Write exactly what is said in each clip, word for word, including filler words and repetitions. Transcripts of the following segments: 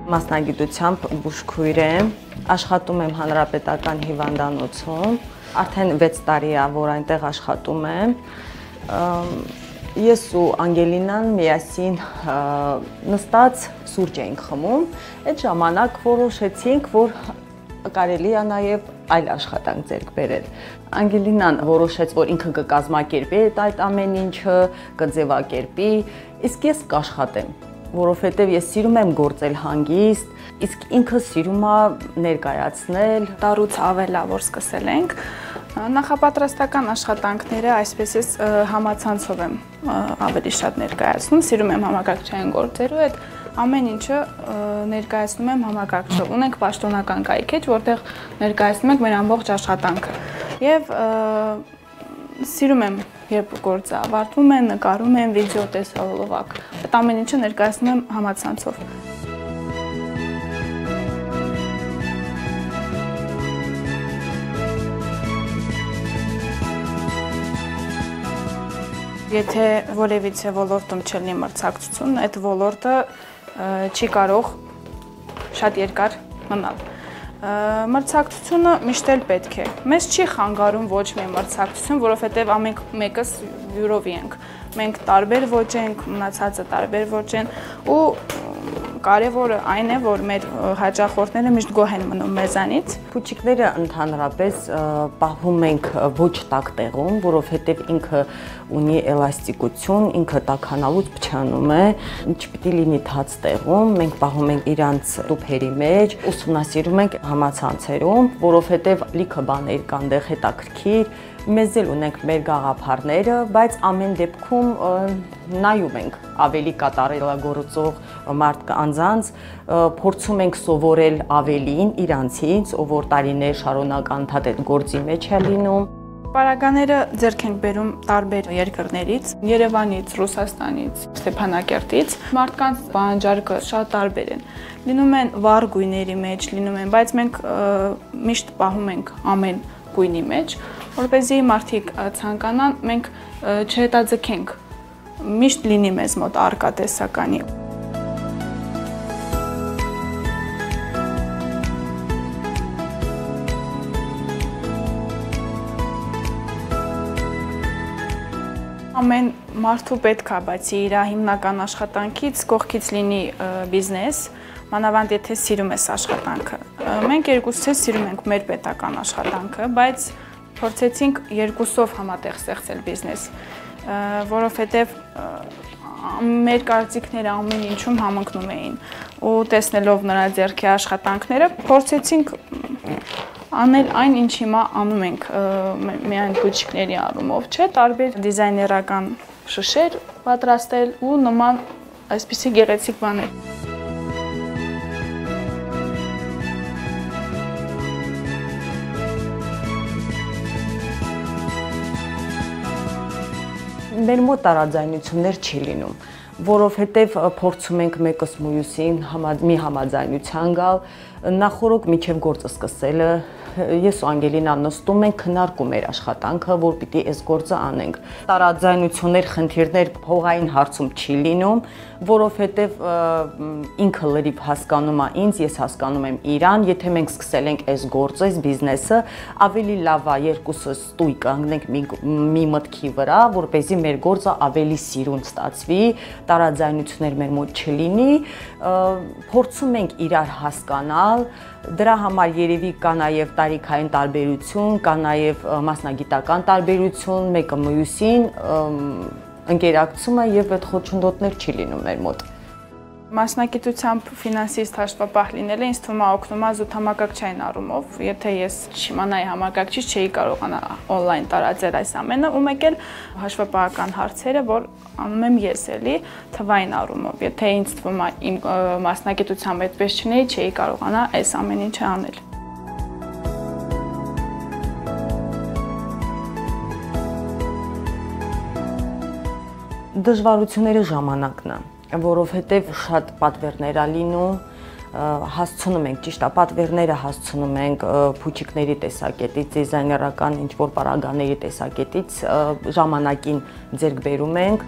Մասնագիտությամբ բուժքույր եմ, աշխատում եմ Հանրապետական հիվանդանոցում, արդեն վեց տարի է, որ այնտեղ աշխատում եմ։ Ես ու Անգելինան միասին նստած սուրճ էինք խմում, այդ ժամանակ որոշեցինք, որ կարելի է նաև այլ աշխատանք ձեռք բերել։ Անգելինան որոշեց, որ ինքը կկազմակերպի այդ ամեն ինչը, կձևակերպի, իսկ ես կաշխատեմ, որովհետև ես սիրում եմ գործել հանգիստ, իսկ ինքը սիրում է ներկայացնել։ Տարուց ավել է, որ սկսել ենք։ Նախապատրաստական աշխատանքները, այսպես ես համացանցով եմ ավելի շատ ներկայացնում, սիրում եմ համակարգչային գործերու հետ, ամեն ինչը ներկայացնում եմ համակարգչով։ Ունենք պաշտոնական կայքեջ, որտեղ ներկայացնում ենք մեր ամբողջ աշխատանքը։ Եվ սիրում եմ, երբ գործը ավարտվում է, նկարում եմ, վիդեո տեսահոլովակ։ Այդ ամեն ինչը ներկայացնում եմ համացանցով։ Եթե որևիցե ոլորտում չլինի մրցակցություն, այդ ոլորտը չի կարող շատ երկար մնալ։ Մրցակցությունը միշտ էլ պետք է։ Մեզ չի խանգարում ոչ մի մրցակցություն, որովհետև ամենք մեկս յուրովի ենք։ Մենք տարբեր ոճ ենք, մնացածը տարբեր ոճ են ու կարևորը այն է, որ մեր հաճախորդները միշտ գոհ են մնում մեզանից։ Փուչիկները ընդհանրապես պահվում ենք ոչ տաք տեղում, որովհետև ինքը ունի էլաստիկություն, ինքը տաքանալուց փչանում է, չպիտի լինի թաց տեղում, մենք պահում ենք իրանց տուփերի մեջ, ուսումնասիրում ենք համացանցերում, որովհետև լիքը բաներ կան դեղ հետաքրքիր, մեզ էլ ունենք մեր գաղափարները, բայց ամեն դեպքում նայում ենք ավելի կատարելագործող մարդկանց, փորձում ենք սովորել ավելին իրանցից, ով որ տարիներ շարունակ անդադ այդ գործի մեջ է լինում։ Պարագաները ձեռք ենք բերում տարբեր երկրներից, Երևանից, Ռուսաստանից, Ստեփանակերտից։ Մարդկանց պահանջարկը շատ տարբեր են։ Լինում են վառ գույների մեջ, լինում են, բայց մենք միշտ պահում ենք ամեն գույնի մեջ, որպեսզի մարդիկ ցանկանան, մենք չհետաձգենք, միշտ լինի մեզ մոտ առկա տեսականի։ Ամեն մարդու պետք է, բացի իր հիմնական աշխատանքից, կողքից լինի բիզնես, մանավանդ եթե սիրում ես աշխատանքը։ Մենք երկուսս սիրում ենք մեր պետական աշխատանքը, բայց փորձեցինք երկուսով համատեղ ստեղծել բիզնես, որովհետև մեր կարծիքները ամեն ինչում համընկնում էին ու տեսնելով նրա ձեռքի աշխատանքները, փորձեցինք անել այն, ինչ հիմա անում ենք միայն բուտիկների առումով, չէ, տարբեր դիզայներական շշեր պատրաստել ու նման այսպիսի գեղեցիկ բաներ։ Մեր մոտ տարաձայնություններ չի լինում, որովհետև փորձում ենք մեկս մյուսին մի համաձայնության գալ, նախորոք մինչև գործը սկսելը ես ու Անգելինան նստում ենք, քննարկում մեր աշխատանքը, որ պիտի այս գործը անենք։ Տարաձայնություններ, խնդիրներ փողային հարցում չի լինում, որովհետև ինքը լրիվ հասկանում է ինձ, ես հասկանում եմ իրան, եթե մենք սկսել ենք այս գործը, այս բիզնեսը, ավելի լավ է երկուսս ստույգ կանգնենք մի մտքի վրա, որպեսզի մեր գործը ավելի սիրուն ստացվի, տարաձայնություններ մեր մոտ չլինի, փորձում ենք իրար հասկանալ, դրա համար երևի կա նաև տարիքային տարբերություն, կա նաև մասնագիտական տարբերություն, մեկը մյուսին ընկերակցումը եւ այդ խոչընդոտներ չի լինում մեր մոտ։ Մասնագիտությամբ ֆինանսիստ հաշվապահ լինելը ինձ թվում է օգնում է զուտ համակարգչային առումով, եթե ես չիմանայի համակարգչից չէի կարողանա օնլայն տարածել այս ամենը, ու մեկ էլ հաշվապահական հարցերը, որ անում եմ ես էլի թվային առումով, եթե ինձ թվում է իմ մասնագիտությամբ այդպես չնեի, չէի կարողանա այս ամեն ինչը անել։ Դժվարությունները ժամանակն է, որովհետև շատ պատվերներ է լինում, հասցնում ենք, ճիշտ է, պատվերները հասցնում ենք փուչիկների տեսակետից, դիզայներական ինչ-որ պարագաների տեսակետից, ժամանակին ձեռք բերում ենք։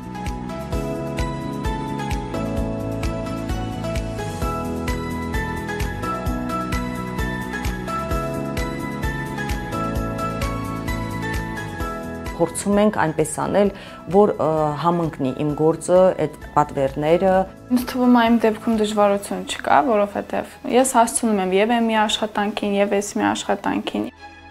փորձում ենք այնպես անել, որ համընկնի իմ գործը, այդ պատվերները։ Ինձ թվում է իմ դեպքում դժվարություն չկա, որովհետև ես հասցնում եմ եւ մի աշխատանքին, եւ էս մի աշխատանքին։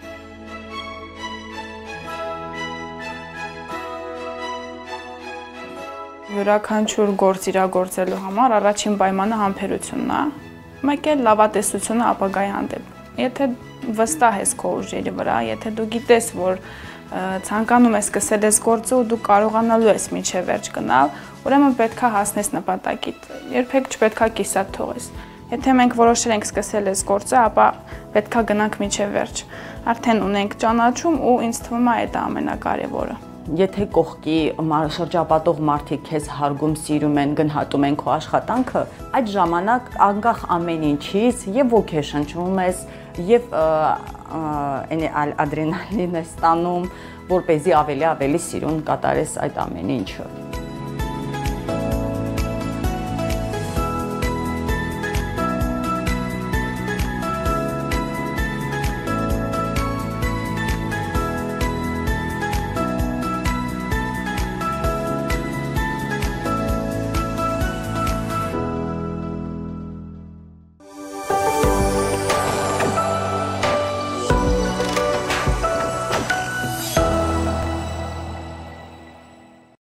Յուրաքանչյուր գործ իրագործելու համար առաջին պայմանը համբերությունն է, մեկ էլ լավատեսությունը ապագայի հանդեպ։ Եթե վստահ ես քո ուժերի վրա, եթե դու գիտես, որ ցանկանում ես սկսել ես գործը ու դու կարողանալու ես մինչև վերջ գնալ, ուրեմն պետք է հասնես նպատակիդ։ Երբեք չպետք է կիսատ թողես։ Եթե մենք որոշել ենք սկսել ես գործը, ապա պետք է գնանք մինչև վերջ։ Արդեն ունենք ճանաչում ու ինձ թվում է դա ամենակարևորը։ Եթե կողքի շրջապատող մարդիկ քեզ հարգում, սիրում են, գնահատում են քո աշխատանքը, այդ ժամանակ անկախ ամեն ինչից եւ ոգեշնչվում ես եւ ադրենալին ես ստանում, որ เป զի ավելի ավելի սիրուն կատարես այդ ամեն ինչը։